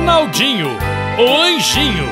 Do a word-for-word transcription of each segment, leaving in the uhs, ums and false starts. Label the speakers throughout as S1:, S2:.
S1: Naldinho, o anjinho.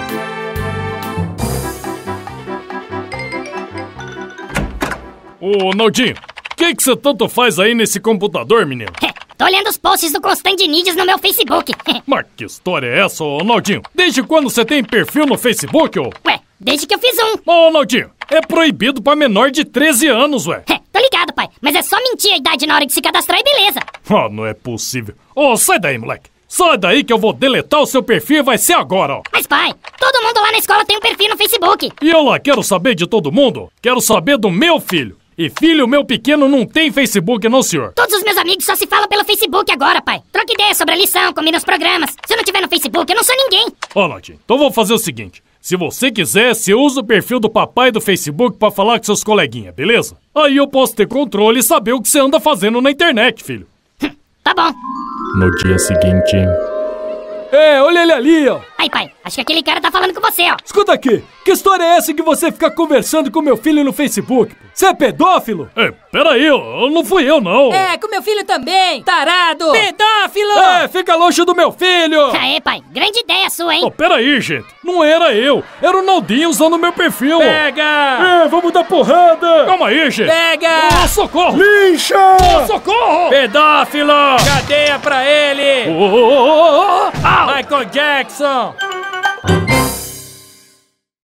S1: Ô, Naldinho, o que que você tanto faz aí nesse computador, menino?
S2: Tô olhando os posts do Constantinidis no meu Facebook.
S1: Mas que história é essa, ô Naldinho? Desde quando você tem perfil no Facebook, ô?
S2: Ué, desde que eu fiz um.
S1: Ô, Naldinho, é proibido pra menor de treze anos, ué.
S2: Tô ligado, pai, mas é só mentir a idade na hora de se cadastrar e beleza.
S1: Ah, não é possível. Ô, sai daí, moleque. Sai daí que eu vou deletar o seu perfil e vai ser agora, ó.
S2: Mas pai, todo mundo lá na escola tem um perfil no Facebook.
S1: E eu lá quero saber de todo mundo? Quero saber do meu filho. E filho meu pequeno não tem Facebook, não, senhor?
S2: Todos os meus amigos só se falam pelo Facebook agora, pai. Troca ideia sobre a lição, combina os programas. Se eu não tiver no Facebook, eu não sou ninguém.
S1: Ó, Naldinho, então vou fazer o seguinte. Se você quiser, você usa o perfil do papai do Facebook pra falar com seus coleguinhas, beleza? Aí eu posso ter controle e saber o que você anda fazendo na internet, filho.
S2: Tá bom.
S1: No dia seguinte...
S3: É, olha ele ali, ó.
S2: Aí, pai, acho que aquele cara tá falando com você, ó.
S3: Escuta aqui, que história é essa que você fica conversando com meu filho no Facebook? Você é pedófilo?
S1: É, peraí, ó, não fui eu, não.
S4: É, com meu filho também, tarado. Pedófilo!
S3: É, fica longe do meu filho.
S2: Aê, pai, grande ideia sua, hein?
S1: Oh, peraí, gente, não era eu, era o Naldinho usando o meu perfil.
S4: Pega!
S3: É, vamos dar porrada.
S1: Calma aí, gente.
S4: Pega!
S1: Oh, socorro!
S3: Lixa!
S1: Oh, socorro!
S4: Pedófilo! Cadeia pra ele!
S1: Oh, oh, oh, oh, oh.
S4: Michael Jackson!